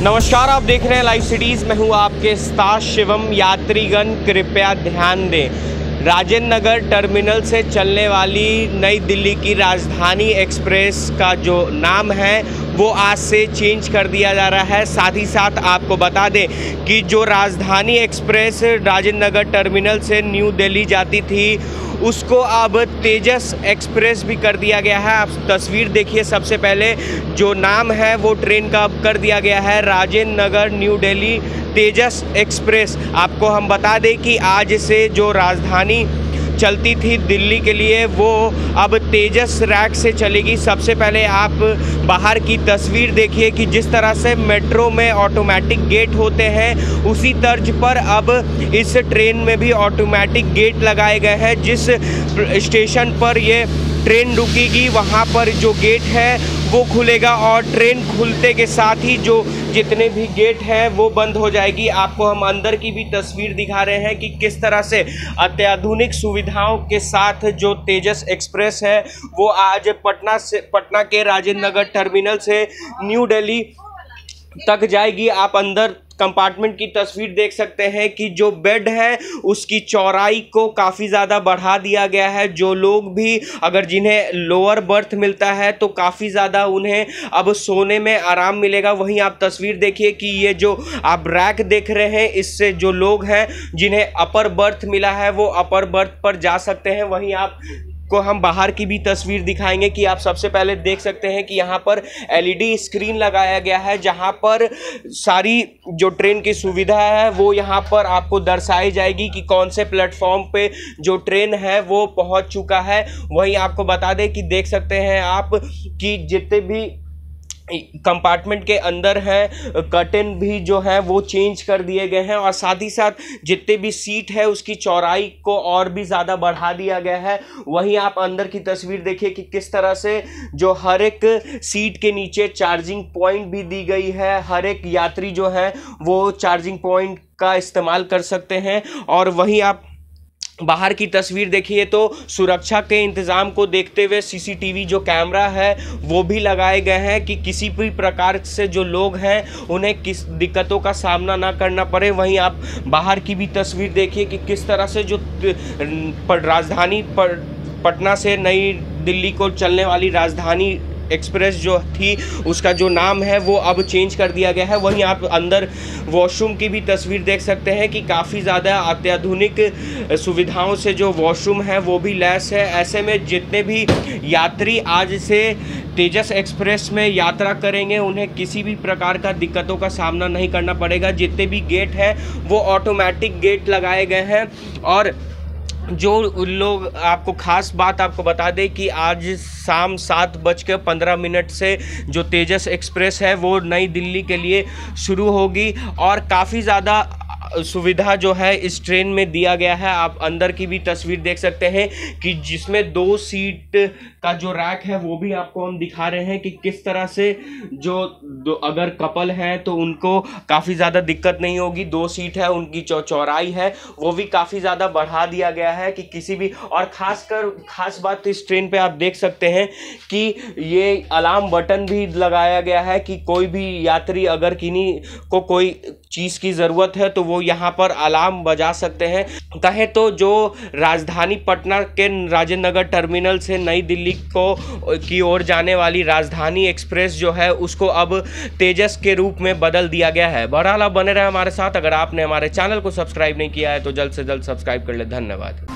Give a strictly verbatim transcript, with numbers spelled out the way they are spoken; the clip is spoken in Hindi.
नमस्कार, आप देख रहे हैं लाइव सिटीज़। मैं हूं आपके साथ शिवम। यात्रीगण कृपया ध्यान दें, राजेंद्र नगर टर्मिनल से चलने वाली नई दिल्ली की राजधानी एक्सप्रेस का जो नाम है वो आज से चेंज कर दिया जा रहा है। साथ ही साथ आपको बता दें कि जो राजधानी एक्सप्रेस राजेंद्र नगर टर्मिनल से न्यू दिल्ली जाती थी उसको अब तेजस एक्सप्रेस भी कर दिया गया है। आप तस्वीर देखिए, सबसे पहले जो नाम है वो ट्रेन का अब कर दिया गया है राजेंद्र नगर न्यू दिल्ली तेजस एक्सप्रेस। आपको हम बता दें कि आज से जो राजधानी चलती थी दिल्ली के लिए वो अब तेजस रैक से चलेगी। सबसे पहले आप बाहर की तस्वीर देखिए कि जिस तरह से मेट्रो में ऑटोमेटिक गेट होते हैं उसी तर्ज पर अब इस ट्रेन में भी ऑटोमेटिक गेट लगाए गए हैं। जिस स्टेशन पर ये ट्रेन रुकेगी वहाँ पर जो गेट है वो खुलेगा और ट्रेन खुलते के साथ ही जो जितने भी गेट हैं वो बंद हो जाएगी। आपको हम अंदर की भी तस्वीर दिखा रहे हैं कि किस तरह से अत्याधुनिक सुविधाओं के साथ जो तेजस एक्सप्रेस है वो आज पटना से पटना के राजेंद्र नगर टर्मिनल से न्यू दिल्ली तक जाएगी। आप अंदर कंपार्टमेंट की तस्वीर देख सकते हैं कि जो बेड है उसकी चौड़ाई को काफ़ी ज़्यादा बढ़ा दिया गया है। जो लोग भी अगर जिन्हें लोअर बर्थ मिलता है तो काफ़ी ज़्यादा उन्हें अब सोने में आराम मिलेगा। वहीं आप तस्वीर देखिए कि ये जो आप रैक देख रहे हैं इससे जो लोग हैं जिन्हें अपर बर्थ मिला है वो अपर बर्थ पर जा सकते हैं। वहीं आप को हम बाहर की भी तस्वीर दिखाएंगे कि आप सबसे पहले देख सकते हैं कि यहाँ पर एलईडी स्क्रीन लगाया गया है जहाँ पर सारी जो ट्रेन की सुविधा है वो यहाँ पर आपको दर्शाई जाएगी कि कौन से प्लेटफॉर्म पे जो ट्रेन है वो पहुँच चुका है। वहीं आपको बता दें कि देख सकते हैं आप कि जितने भी कंपार्टमेंट के अंदर है कर्टेन भी जो है वो चेंज कर दिए गए हैं और साथ ही साथ जितने भी सीट है उसकी चौड़ाई को और भी ज़्यादा बढ़ा दिया गया है। वहीं आप अंदर की तस्वीर देखिए कि किस तरह से जो हर एक सीट के नीचे चार्जिंग पॉइंट भी दी गई है। हर एक यात्री जो है वो चार्जिंग पॉइंट का इस्तेमाल कर सकते हैं। और वहीं आप बाहर की तस्वीर देखिए तो सुरक्षा के इंतज़ाम को देखते हुए सीसीटीवी जो कैमरा है वो भी लगाए गए हैं कि किसी भी प्रकार से जो लोग हैं उन्हें किस दिक्कतों का सामना ना करना पड़े। वहीं आप बाहर की भी तस्वीर देखिए कि किस तरह से जो राजधानी पटना से नई दिल्ली को चलने वाली राजधानी एक्सप्रेस जो थी उसका जो नाम है वो अब चेंज कर दिया गया है। वहीं आप अंदर वॉशरूम की भी तस्वीर देख सकते हैं कि काफ़ी ज़्यादा अत्याधुनिक सुविधाओं से जो वॉशरूम है वो भी लैस है। ऐसे में जितने भी यात्री आज से तेजस एक्सप्रेस में यात्रा करेंगे उन्हें किसी भी प्रकार का दिक्कतों का सामना नहीं करना पड़ेगा। जितने भी गेट हैं वो ऑटोमेटिक गेट लगाए गए हैं। और जो लोग, आपको ख़ास बात आपको बता दें कि आज शाम सात बज के पंद्रह मिनट से जो तेजस एक्सप्रेस है वो नई दिल्ली के लिए शुरू होगी और काफ़ी ज़्यादा सुविधा जो है इस ट्रेन में दिया गया है। आप अंदर की भी तस्वीर देख सकते हैं कि जिसमें दो सीट का जो रैक है वो भी आपको हम दिखा रहे हैं कि किस तरह से जो अगर कपल हैं तो उनको काफ़ी ज़्यादा दिक्कत नहीं होगी। दो सीट है, उनकी चौ चौड़ाई है वो भी काफ़ी ज़्यादा बढ़ा दिया गया है कि किसी भी, और ख़ासकर खास बात तो इस ट्रेन पे आप देख सकते हैं कि ये अलार्म बटन भी लगाया गया है कि कोई भी यात्री अगर किन्हीं को कोई चीज़ की ज़रूरत है तो वो यहाँ पर अलार्म बजा सकते हैं। कहें तो जो राजधानी पटना के राजेंद्र नगर टर्मिनल से नई दिल्ली को की ओर जाने वाली राजधानी एक्सप्रेस जो है उसको अब तेजस के रूप में बदल दिया गया है। बहरहाल आप बने रहे हमारे साथ। अगर आपने हमारे चैनल को सब्सक्राइब नहीं किया है तो जल्द से जल्द सब्सक्राइब कर ले। धन्यवाद।